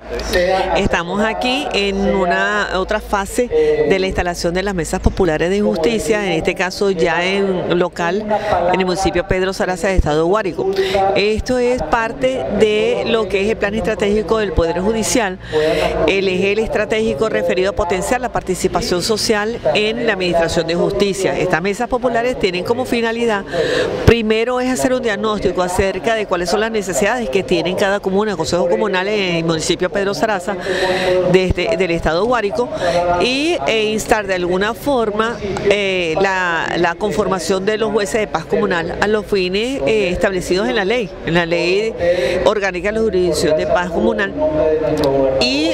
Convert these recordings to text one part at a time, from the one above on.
Estamos aquí en una otra fase de la instalación de las mesas populares de justicia, en este caso ya en local, en el municipio Pedro Zaraza del estado de Guárico. Esto es parte de lo que es el plan estratégico del Poder Judicial, el eje estratégico referido a potenciar la participación social en la administración de justicia. Estas mesas populares tienen como finalidad, primero es hacer un diagnóstico acerca de cuáles son las necesidades que tienen cada comuna, consejos comunales en el municipio Pedro Zaraza del estado de Guárico, y instar de alguna forma la conformación de los jueces de paz comunal a los fines establecidos en la ley orgánica de la jurisdicción de paz comunal, y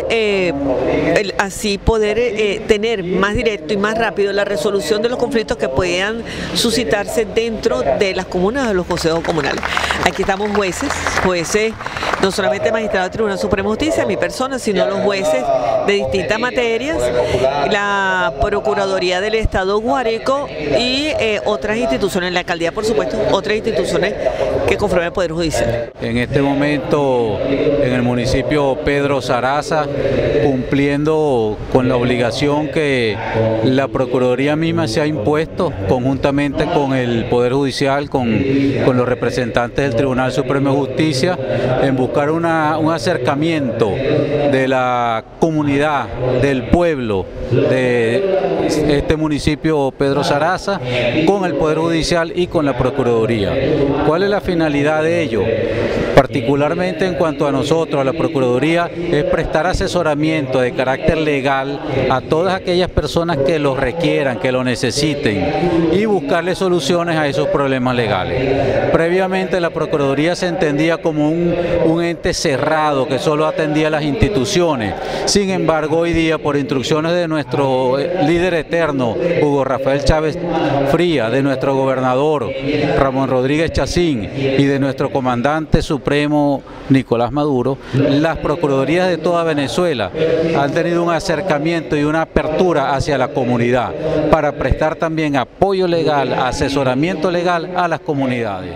así poder tener más directo y más rápido la resolución de los conflictos que puedan suscitarse dentro de las comunas de los consejos comunales. Aquí estamos jueces, no solamente magistrados del Tribunal Supremo de Justicia, mi persona, sino los jueces de distintas materias, la Procuraduría del Estado Guárico y otras instituciones, la alcaldía por supuesto, otras instituciones que conforman el Poder Judicial. En este momento en el municipio Pedro Zaraza, cumpliendo con la obligación que la Procuraduría misma se ha impuesto conjuntamente con el Poder Judicial, con los representantes del Tribunal Supremo de Justicia, en buscar un acercamiento de la comunidad, del pueblo de este municipio Pedro Zaraza con el Poder Judicial y con la Procuraduría. ¿Cuál es la finalidad de ello? Particularmente en cuanto a nosotros, a la Procuraduría, es prestar asesoramiento de carácter legal a todas aquellas personas que lo requieran, que lo necesiten, y buscarle soluciones a esos problemas legales. Previamente la Procuraduría se entendía como un ente cerrado que solo atendía a las instituciones. Sin embargo, hoy día, por instrucciones de nuestro líder eterno, Hugo Rafael Chávez Fría, de nuestro gobernador Ramón Rodríguez Chacín y de nuestro comandante supremo Nicolás Maduro, las procuradurías de toda Venezuela han tenido un acercamiento y una apertura hacia la comunidad para prestar también apoyo legal, asesoramiento legal a las comunidades.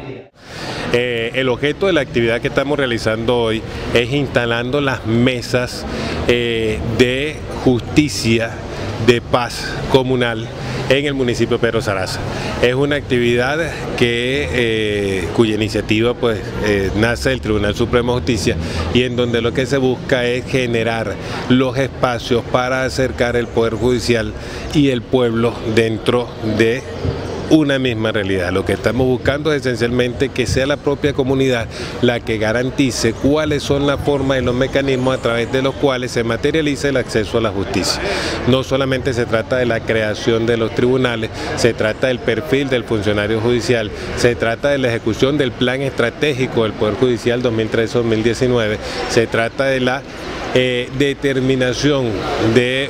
El objeto de la actividad que estamos realizando hoy es instalando las mesas de justicia de paz comunal en el municipio de Pedro Zaraza. Es una actividad cuya iniciativa nace del Tribunal Supremo de Justicia, y en donde lo que se busca es generar los espacios para acercar el Poder Judicial y el pueblo dentro de una misma realidad. Lo que estamos buscando es esencialmente que sea la propia comunidad la que garantice cuáles son las formas y los mecanismos a través de los cuales se materializa el acceso a la justicia. No solamente se trata de la creación de los tribunales, se trata del perfil del funcionario judicial, se trata de la ejecución del plan estratégico del Poder Judicial 2013-2019, se trata de la determinación de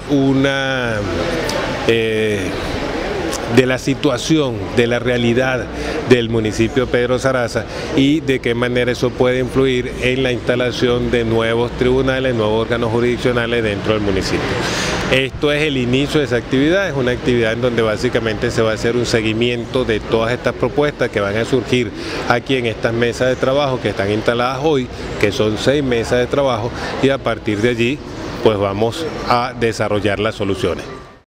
de la situación, de la realidad del municipio Pedro Zaraza, y de qué manera eso puede influir en la instalación de nuevos tribunales, nuevos órganos jurisdiccionales dentro del municipio. Esto es el inicio de esa actividad, es una actividad en donde básicamente se va a hacer un seguimiento de todas estas propuestas que van a surgir aquí en estas mesas de trabajo que están instaladas hoy, que son 6 mesas de trabajo, y a partir de allí pues vamos a desarrollar las soluciones.